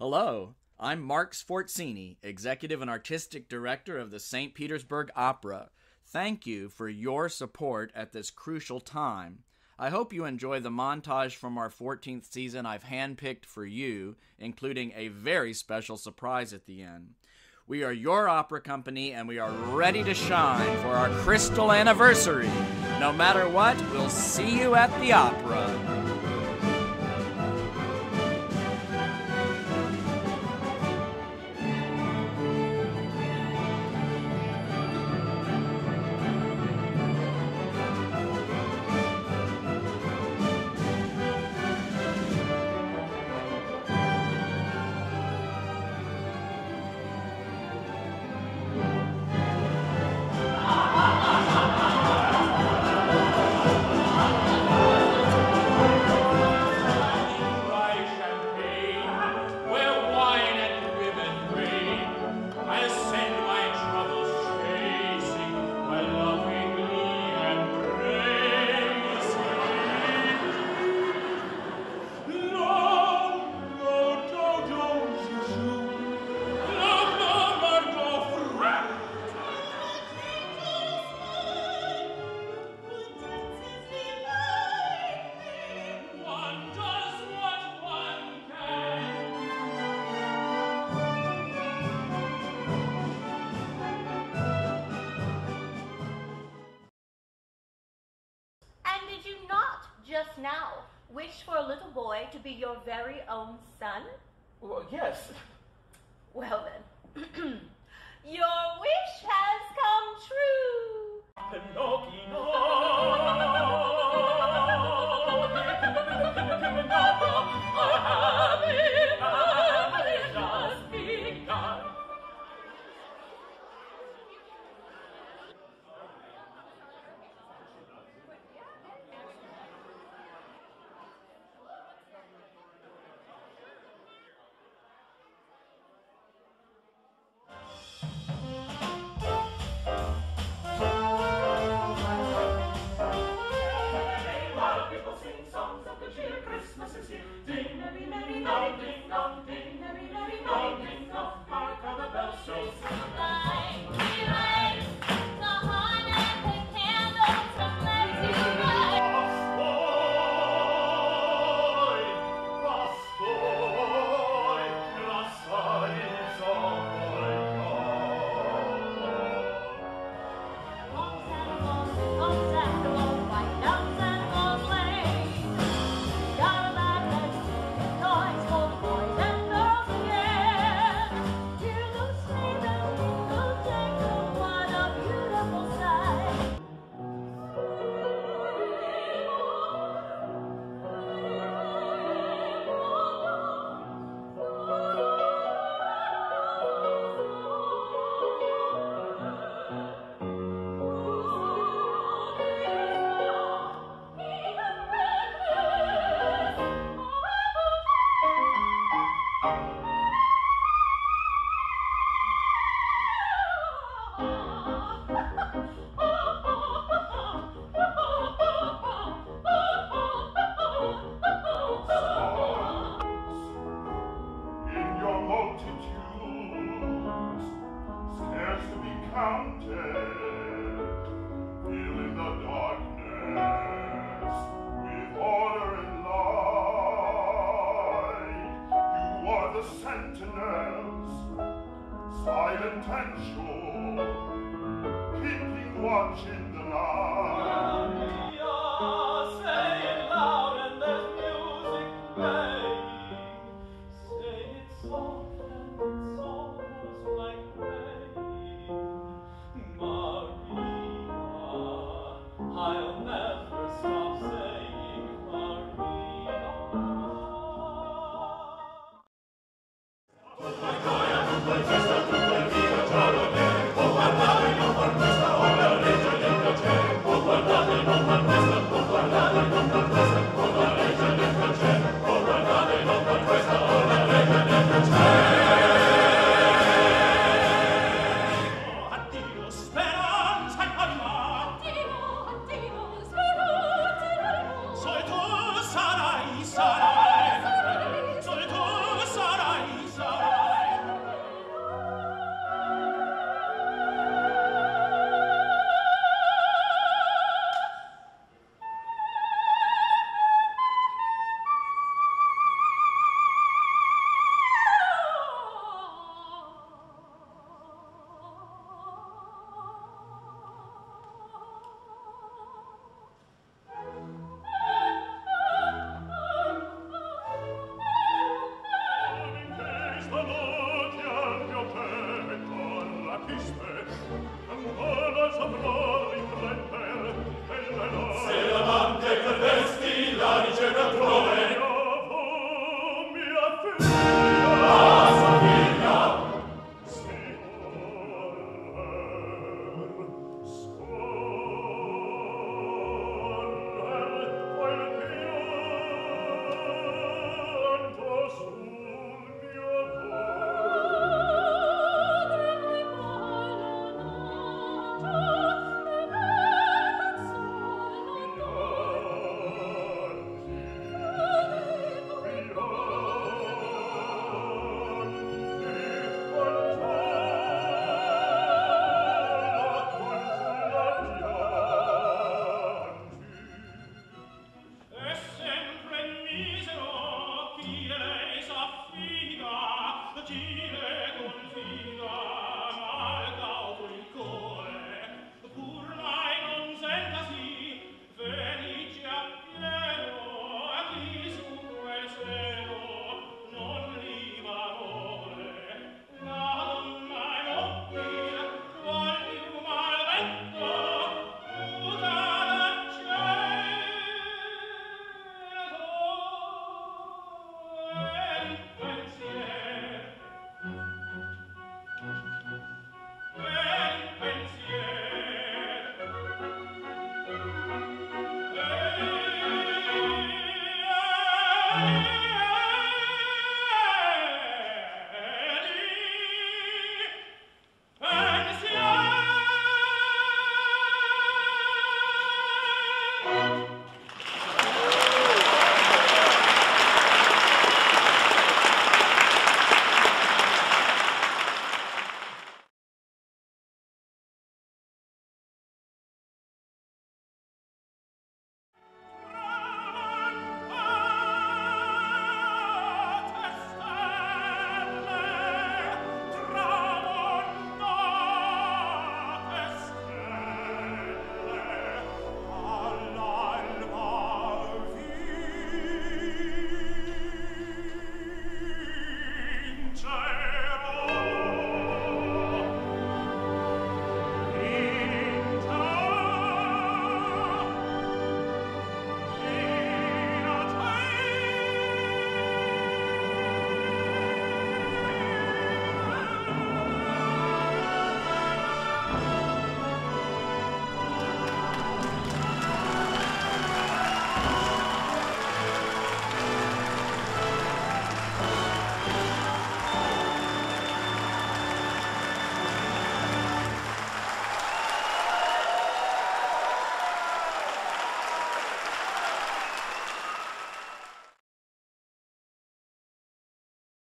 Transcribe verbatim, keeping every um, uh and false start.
Hello, I'm Mark Sforzini, Executive and Artistic Director of the Saint Petersburg Opera. Thank you for your support at this crucial time. I hope you enjoy the montage from our fourteenth season I've handpicked for you, including a very special surprise at the end. We are your opera company, and we are ready to shine for our crystal anniversary. No matter what, we'll see you at the opera. Just now, wish for a little boy to be your very own son? Well, yes. Well then, your wish has come true. Pinocchio. Christmas is here. Ding, merry, merry, dong, ding, dong, ding, merry, merry, dong, ding, dong. Hark how the bells so sing. Light, we light the Hanukkah candles from left to right. Prostoj, prostoj, On Santa Claus, on Santa Claus, right down Santa Claus Lane. Got a bad next toys for the boys and girls again. Hear those sleigh bells jingle, jangle, what a beautiful sight. In your multitudes, scarce to be counted, filling the darkness with order and light. You are the sentinels, silent and sure, keeping watch in the night.